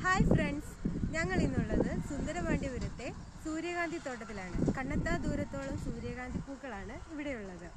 Hi friends, ഞങ്ങൾ ഇന്നുള്ളത് സുന്ദരപാണ്ഡ്യപുരത്തെ സൂര്യകാന്തി തോട്ടത്തിലാണ്. കണ്ണെത്താ ദൂരത്തോളം സൂര്യകാന്തി പൂക്കളാണ് ഇവിടെയുള്ളത്.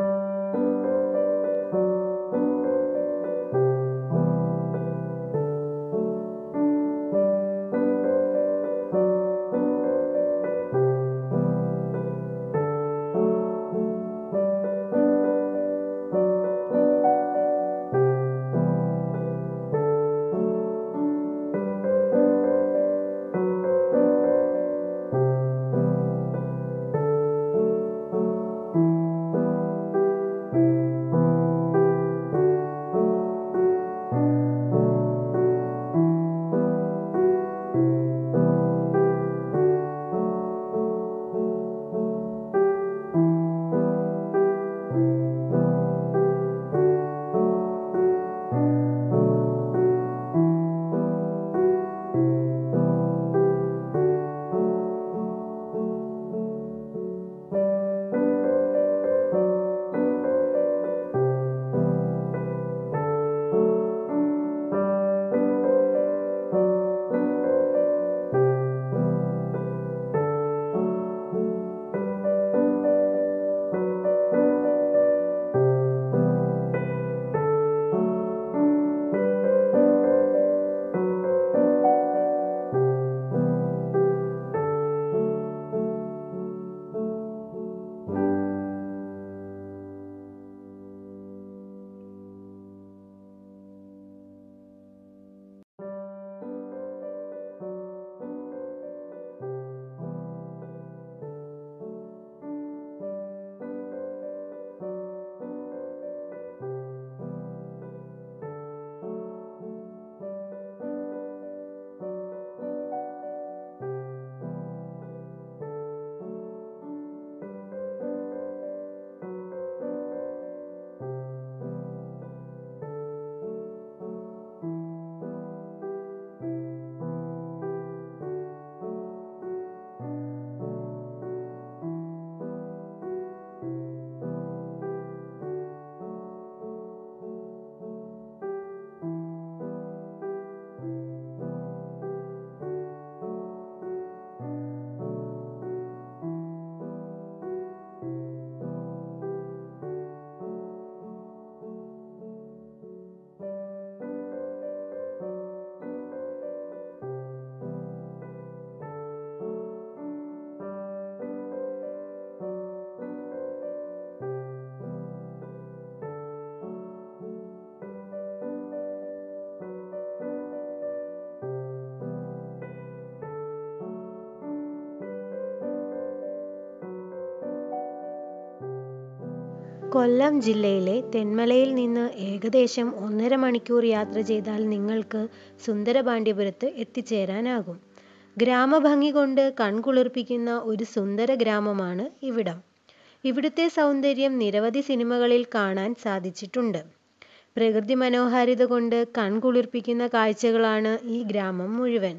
കൊല്ലം ജില്ലയിലെ തെന്മലയിൽ നിന്ന് ഏകദേശം 1.5 മണിക്കൂർ യാത്ര ചെയ്താൽ നിങ്ങൾക്ക് സുന്ദരപാണ്ഡ്യപുരത്ത് എത്തിച്ചേരാനാകും. ഗ്രാമഭംഗി കൊണ്ട് കൺകുളിർപ്പിക്കുന്ന ഒരു സുന്ദര ഗ്രാമമാണ് ഇവിടം. ഇവിടുത്തെ സൗന്ദര്യം നിരവധി സിനിമകളിൽ കാണാൻ സാധിച്ചിട്ടുണ്ട്. പ്രകൃതി മനോഹാരിത കൊണ്ട് കൺകുളിർപ്പിക്കുന്ന കാഴ്ചകളാണ് ഈ ഗ്രാമം മുഴുവൻ.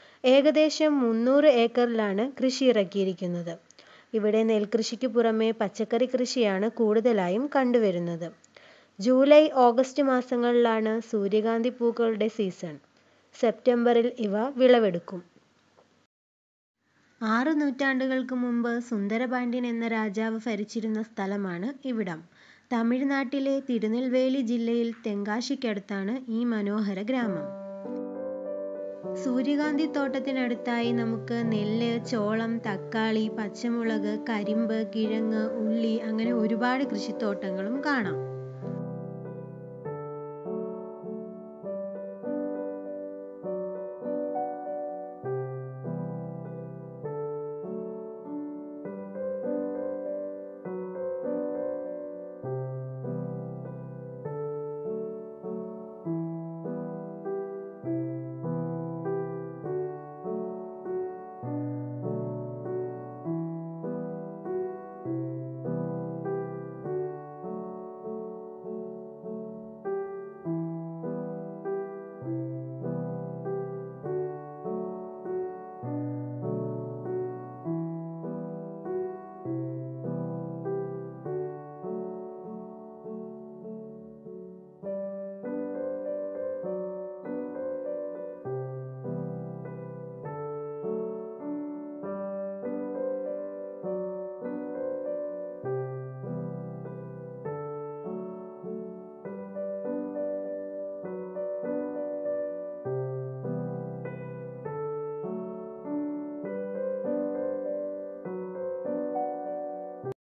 ഏകദേശം 300 ഏക്കറിലാണ് കൃഷി ഇറക്കിയിരിക്കുന്നത്. ഇവിടെ നെൽകൃഷിക്ക് പുറമെ പച്ചക്കറി കൃഷിയാണ് കൂടുതലായും കണ്ടുവരുന്നത്. ജൂലൈ, ഓഗസ്റ്റ് മാസങ്ങളിലാണ് സൂര്യകാന്തി പൂക്കളുടെ സീസൺ. സെപ്റ്റംബറിൽ ഇവ വിളവെടുക്കും. 6 നൂറ്റാണ്ടുകൾക്ക് മുമ്പ് സുന്ദരപാണ്ഡ്യൻ എന്ന രാജാവ് ഭരിച്ചിരുന്ന സ്ഥലമാണ് ഇവിടം. തമിഴ്നാട്ടിലെ തിരുനെൽവേലി ജില്ലയിൽ തെങ്കാശിക്കടുത്താണ് ഈ മനോഹര ഗ്രാമം. സൂര്യകാന്തി തോട്ടത്തിനടുത്തായി നമുക്ക് നെല്ല്, ചോളം, തക്കാളി, പച്ചമുളക്, കരിമ്പ്, കിഴങ്ങ്, ഉള്ളി അങ്ങനെ ഒരുപാട് കൃഷിത്തോട്ടങ്ങളും കാണാം.